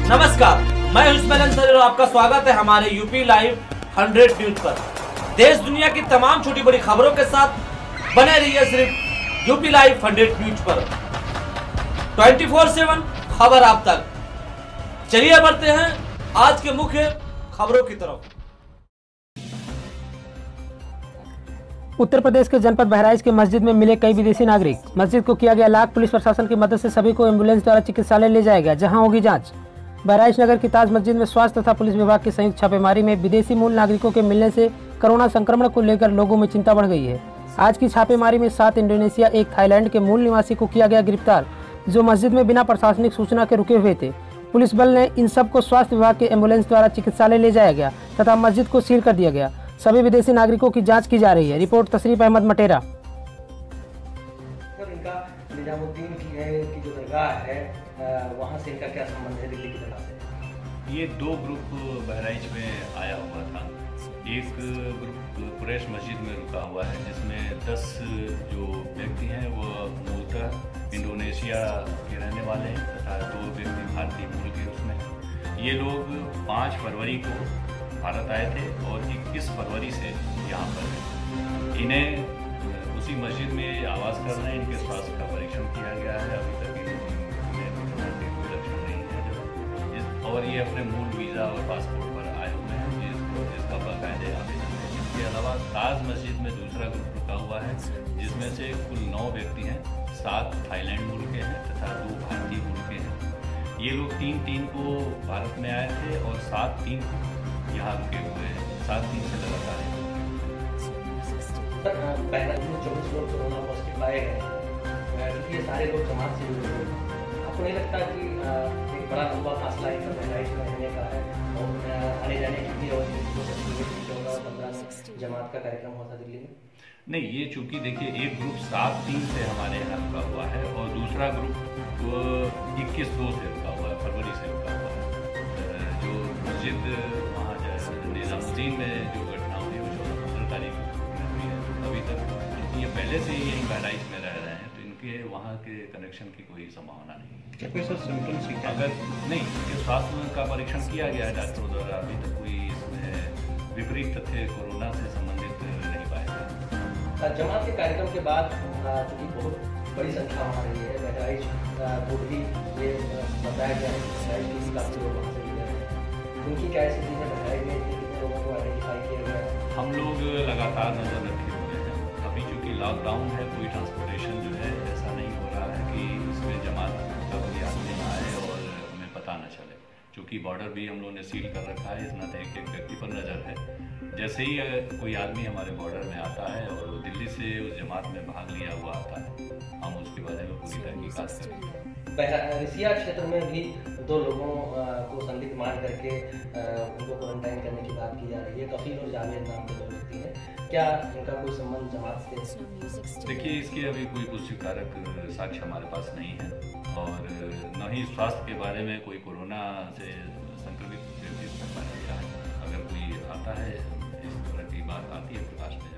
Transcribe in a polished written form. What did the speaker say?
नमस्कार, मैं उस्मान अंसारी और आपका स्वागत है हमारे यूपी लाइव 100 न्यूज पर। देश दुनिया की तमाम छोटी बड़ी खबरों के साथ बने रहिए सिर्फ यूपी लाइव 100 न्यूज पर। 24/7 खबर आप तक। चलिए बढ़ते हैं आज के मुख्य खबरों की तरफ। उत्तर प्रदेश के जनपद बहराइच के मस्जिद में मिले कई विदेशी नागरिक। मस्जिद को किया गया लॉक। पुलिस प्रशासन की मदद से सभी को एम्बुलेंस द्वारा चिकित्सालय ले जाया गया, जहां होगी जांच। बहराइच नगर की ताज मस्जिद में स्वास्थ्य तथा पुलिस विभाग की संयुक्त छापेमारी में विदेशी मूल नागरिकों के मिलने से कोरोना संक्रमण को लेकर लोगों में चिंता बढ़ गई है। आज की छापेमारी में 7 इंडोनेशिया, 1 थाईलैंड के मूल निवासी को किया गया गिरफ्तार, जो मस्जिद में बिना प्रशासनिक सूचना के रुके हुए थे। पुलिस बल ने इन सबको स्वास्थ्य विभाग के एम्बुलेंस द्वारा चिकित्सालय ले जाया गया तथा मस्जिद को सील कर दिया गया। सभी विदेशी नागरिकों की जांच की जा रही है। रिपोर्ट तशरीफ अहमद मटेरा। इनका निजामुद्दीन की जो दरगाह है वहाँ से इनका क्या संबंध है दिल्ली की दरगाह से? ये 2 ग्रुप बहराइच में आया हुआ था। एक ग्रुप कुरैश मस्जिद में रुका हुआ है, जिसमें 10 जो व्यक्ति हैं वो मूलतः इंडोनेशिया के रहने वाले हैं तथा 2 व्यक्ति भारतीय मूल के। उसमें ये लोग 5 फरवरी को भारत आए थे और 21 फरवरी से यहाँ पर हैं। इन्हें उसी मस्जिद में आवास कर रहे हैं। इनके स्वास्थ्य का परीक्षण किया गया है। अभी तक इन्हें कोरोना के कोई लक्षण नहीं है और ये अपने मूल वीज़ा और पासपोर्ट पर आए हुए हैं, जिसका बाकायदे आवेदन है। इसके अलावा ताज मस्जिद में दूसरा ग्रुप रुका हुआ है, जिसमें से कुल 9 व्यक्ति हैं। 7 थाईलैंड मूल के हैं तथा 2 भारतीय मूल के हैं। ये लोग 3-3 को भारत में आए थे और 7-3 यहाँ रुके हुए हैं। 7-3 से लगातार बहराइच में 24 लोग कोरोना पॉजिटिव पाए गए, क्योंकि ये सारे लोग जमात से जुड़े हुए हैं। आपको नहीं लगता कि एक बड़ा लंबा फासला इनका बहराइच में रहने का है और आने जाने की भी और 15 जमात का कार्यक्रम हुआ था दिल्ली में? नहीं, ये चूंकि देखिए एक ग्रुप 7-3 से हमारे यहाँ रुका हुआ है और दूसरा ग्रुप 21-2 से रुका हुआ है, फरवरी से रुका हुआ है। जो मस्जिद वहाँ निजामुद्दीन में जो घटना हुई वो 14-15 तारीख को हुई है। अभी तक ये पहले से ही यहीं बहराइच में रह रहे हैं, तो इनके वहाँ के कनेक्शन की कोई संभावना नहीं है। क्या कोई सर सिम्टम्स अगर नहीं, ये स्वास्थ्य का परीक्षण किया गया है डॉक्टरों द्वारा, अभी तक कोई इसमें विपरीत तथ्य कोरोना से संबंधित नहीं पाए गए। जमात के कार्यक्रम के बाद चूँकि बहुत बड़ी संख्या वहाँ रही है, बहराइच को भी ये बताया गया है कि बहराइच के भी काफ़ी लोग वहाँ से जुड़े हैं। उनकी क्या स्थिति है? बहराइच में कितने लोगों को आइडेंटिफाई किया गया है? हम लोग लगातार नजर रखे हुए हैं। अभी चूँकि लॉकडाउन है, कोई ट्रांसपोर्टेशन जो है ऐसा नहीं हो रहा है कि इसमें जमात का कोई आदमी आए और हमें पता न चले। चूँकि बॉर्डर भी हम लोगों ने सील कर रखा है, इस नाते एक व्यक्ति पर नज़र है। जैसे ही कोई आदमी हमारे बॉर्डर में आता है और वो दिल्ली से उस जमात में भाग लिया हुआ आता है, हम उसके बारे में पूरी तहकीकात करेंगे। बहराइचिया क्षेत्र में भी 2 लोगों को संदिग्ध मान करके उनको क्वारंटाइन करने की बात की जा रही है। काफ़ी लोग जावेद नाम के 2 व्यक्ति हैं, क्या इनका कोई संबंध जमात से? देखिए, इसके अभी कोई पुष्टिकारक साक्ष्य हमारे पास नहीं है और न ही स्वास्थ्य के बारे में कोई कोरोना से संक्रमित व्यक्ति पाया गया है। अगर कोई आता है, इस तरह की बात आती है प्रकाश में